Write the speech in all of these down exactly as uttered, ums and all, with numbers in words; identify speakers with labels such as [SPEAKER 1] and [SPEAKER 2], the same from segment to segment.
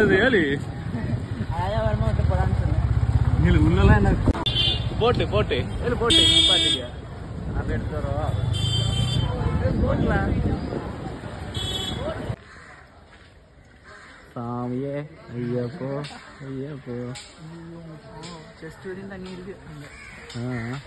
[SPEAKER 1] வருது ஏழு உள்ளலாம் என்ன போட்டு போட்டு ஏழு போட்டு பாத்துக்கியா அப்ப எடுத்து வரவா போட்டலாம் சாமியே ஐயப்போ ஐயப்போ செஸ்ட் வரையும் தண்ணி இருக்கு ஆ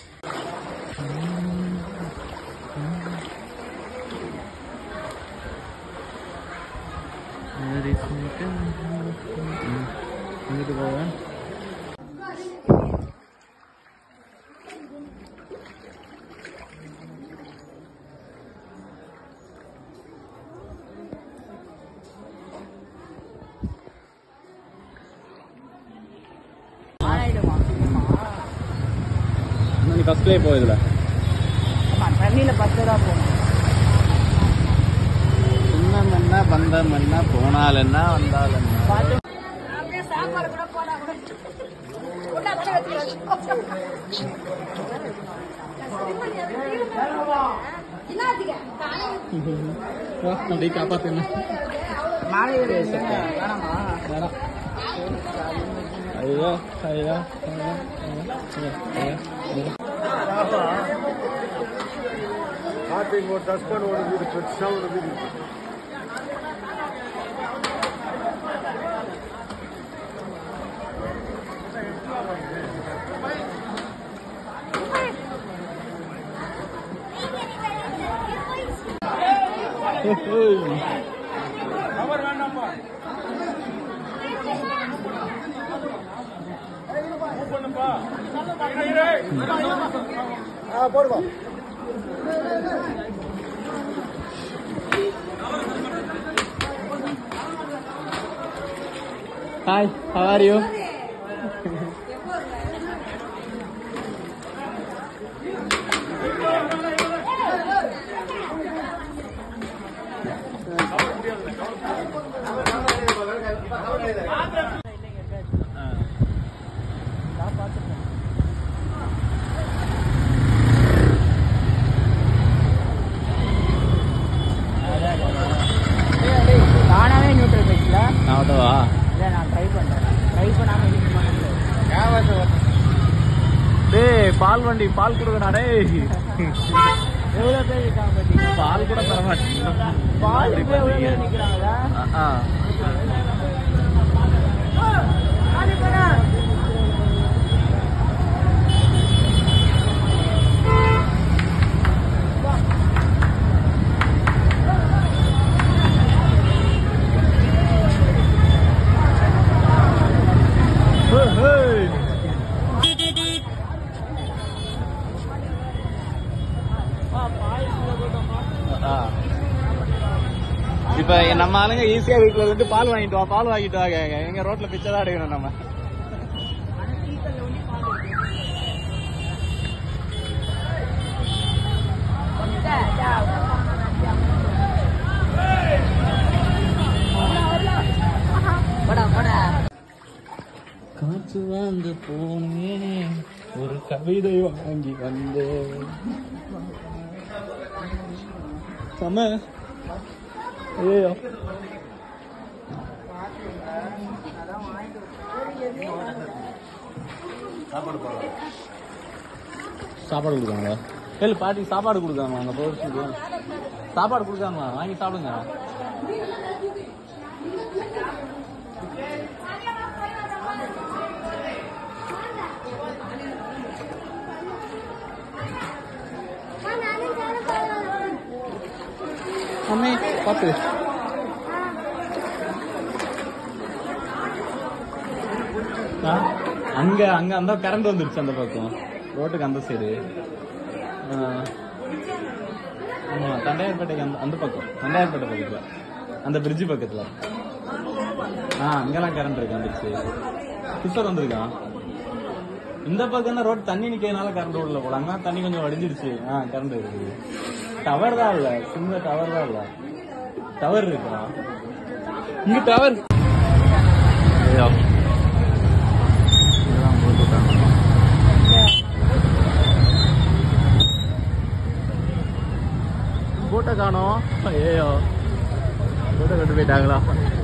[SPEAKER 1] இங்கிட்டு போவேன் நீ ஃபர்ஸ்ட்லேயே போகுதுல
[SPEAKER 2] தண்ணியில் பத்து தான் போகணும்
[SPEAKER 1] இன்னும் என்ன பந்தம் என்ன போனால் என்ன வந்தால் என்ன
[SPEAKER 2] சாப்பாடு கூட போனா
[SPEAKER 1] கூட காப்பாத்துங்க ஐயோ ஐயோ
[SPEAKER 3] Starting with that one, one of the sound of it. Ah, por favor.
[SPEAKER 1] Hi, how are you?
[SPEAKER 2] தானாவே நியூட்ரல் பைக்ல
[SPEAKER 1] நான் ஓட்டவா
[SPEAKER 2] இல்லை நான் ட்ரை பண்ணுறேன் ட்ரை பண்ணாமல் இது பண்ண
[SPEAKER 1] டேய் பால் வண்டி பால் கொடுக்கடா டேய்
[SPEAKER 2] எவ்வளோ பேர் இருக்காங்க பார்த்தீங்கன்னா
[SPEAKER 1] பால் கூட தர மாட்டேன்
[SPEAKER 2] பால் எவ்வளோ பேர் நிற்கிறாங்களா
[SPEAKER 1] ஆ இப்ப நம்ம ஆளுங்க ஈஸியா வீட்டுல இருந்து பால் வாங்கிட்டு வா பால் வாங்கிட்டு வாங்க எங்க ரோட்ல பிச்சை தான் அடையணும் நம்ம காற்று வந்து போனேன் ஒரு கவிதை வாங்கி வந்தேன் சம ஐயோ சாப்பாடு கொடுக்காங்களா இல்லை பாட்டி சாப்பாடு கொடுக்காங்களா அங்கே போகிறதுக்கு சாப்பாடு கொடுக்காங்களா வாங்கி சாப்பிடுங்க அம்மே பார்த்து அங்க அங்க அந்த கரண்ட் வந்துருச்சு அந்த பக்கம் ரோட்டுக்கு அந்த சைடு ஆமா தண்டையார்பேட்டைக்கு அந்த அந்த பக்கம் தண்டையார்பேட்டை பக்கத்துல அந்த பிரிட்ஜு பக்கத்துல ஆ அங்கெல்லாம் கரண்ட் இருக்கு வந்துருச்சு குப்பர் வந்திருக்கான் இந்த பக்கம் தான் ரோட் தண்ணி நிக்கிறதுனால கரண்ட் ரோட்ல போல அங்க தண்ணி கொஞ்சம் வடிஞ்சிருச்சு ஆ கரண்ட் இருக்குது டவர் தான் இல்ல சின்ன டவர் தான் இல்ல டவர் இருக்கா இங்க டவர் போட்டோ காணோம் ஐயோ போட்டோ கட்டு போயிட்டாங்களா